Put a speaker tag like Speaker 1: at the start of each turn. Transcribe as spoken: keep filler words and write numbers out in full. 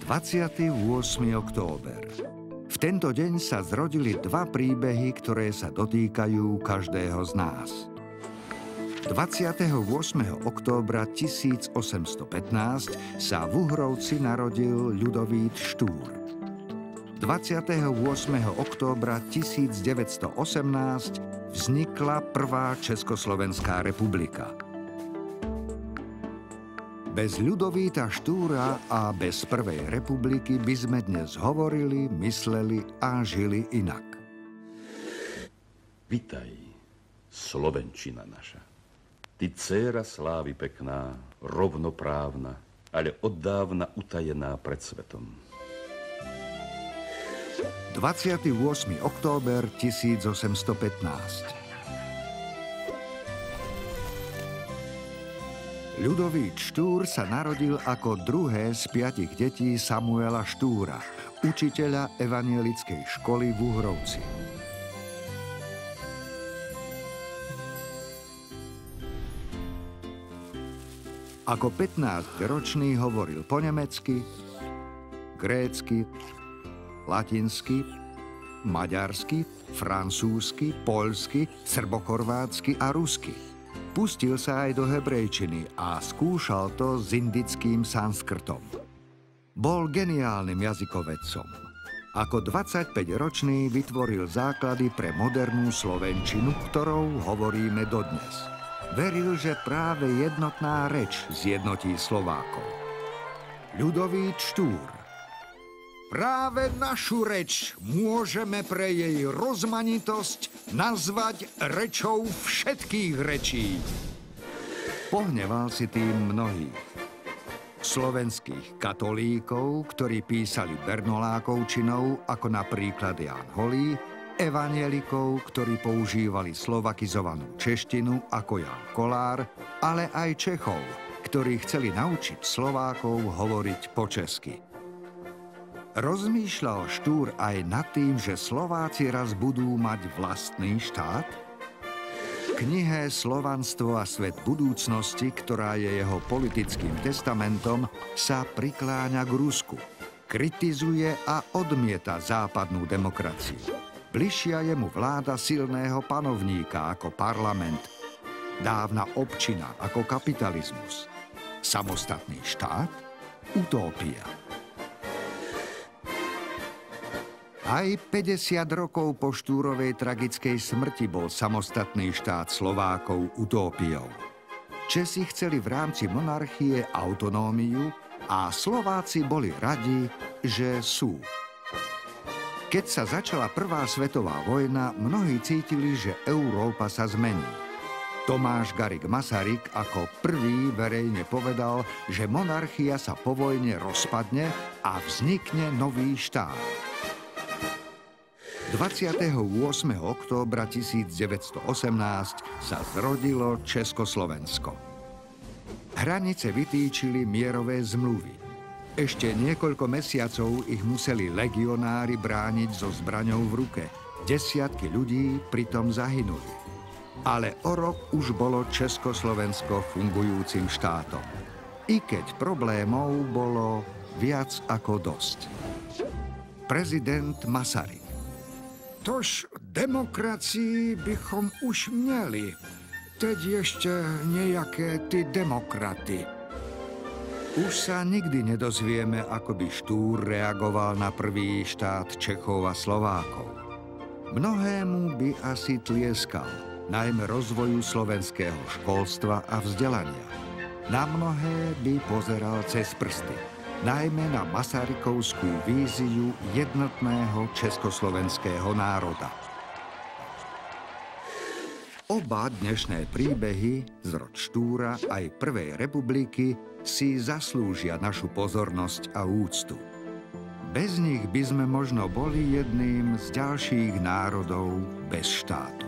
Speaker 1: dvadsiateho ôsmeho október. V tento deň sa zrodili dva príbehy, ktoré sa dotýkajú každého z nás. dvadsiateho ôsmeho októbra tisícosemstopätnásť sa v Uhrovci narodil Ľudovít Štúr. dvadsiateho ôsmeho októbra tisícdeväťstoosemnásť vznikla prvá Československá republika. Bez Ľudovíta Štúra a bez prvej republiky by sme dnes hovorili, mysleli a žili inak.
Speaker 2: Vitaj, Slovenčina naša. Ty dcéra slávy pekná, rovnoprávna, ale oddávna utajená pred svetom.
Speaker 1: dvadsiateho ôsmeho október tisícosemstopätnásť. Ľudovít Štúr sa narodil ako druhé z piatich detí Samuela Štúra, učiteľa evanielickej školy v Uhrovci. Ako pätnásťročný hovoril po nemecky, grécky, latinsky, maďarsky, francúzsky, poľsky, srbochorvátsky a rusky. Pustil sa aj do hebrejčiny a skúšal to s indickým sanskrtom. Bol geniálnym jazykovedcom. Ako dvadsaťpäťročný vytvoril základy pre modernú slovenčinu, ktorou hovoríme dodnes. Veril, že práve jednotná reč zjednotí Slovákov. Ľudovít Štúr. Práve našu reč môžeme pre jej rozmanitosť nazvať rečou všetkých rečí. Pohneval si tým mnohých. Slovenských katolíkov, ktorí písali bernolákovčinou, ako napríklad Ján Holý, evanjelikov, ktorí používali slovakizovanú češtinu, ako Ján Kolár, ale aj Čechov, ktorí chceli naučiť Slovákov hovoriť po česky. Rozmýšľal Štúr aj nad tým, že Slováci raz budú mať vlastný štát? V knihe Slovanstvo a svet budúcnosti, ktorá je jeho politickým testamentom, sa prikláňa k Rusku. Kritizuje a odmieta západnú demokraciu. Bližšia je mu vláda silného panovníka ako parlament, dávna občina ako kapitalizmus. Samostatný štát? Utópia. Aj päťdesiat rokov po Štúrovej tragickej smrti bol samostatný štát Slovákov utópiou. Česi chceli v rámci monarchie autonómiu a Slováci boli radi, že sú. Keď sa začala Prvá svetová vojna, mnohí cítili, že Európa sa zmení. Tomáš Garrigue Masaryk ako prvý verejne povedal, že monarchia sa po vojne rozpadne a vznikne nový štát. dvadsiateho ôsmeho októbra tisícdeväťstoosemnásť sa zrodilo Československo. Hranice vytýčili mierové zmluvy. Ešte niekoľko mesiacov ich museli legionári brániť so zbraňou v ruke. Desiatky ľudí pritom zahynuli. Ale o rok už bolo Československo fungujúcim štátom. I keď problémov bolo viac ako dosť. Prezident Masaryk. Tož demokracii bychom už měli. Teď ještě nejaké ty demokraty. Už sa nikdy nedozvieme, ako by Štúr reagoval na prvý štát Čechov a Slovákov. Mnohému by asi tlieskal, najmä rozvoju slovenského školstva a vzdelania. Na mnohé by pozeral cez prsty, najmä na masarykovskú víziu jednotného československého národa. Oba dnešné príbehy z rod Štúra aj Prvej republiky si zaslúžia našu pozornosť a úctu. Bez nich by sme možno boli jedným z ďalších národov bez štátu.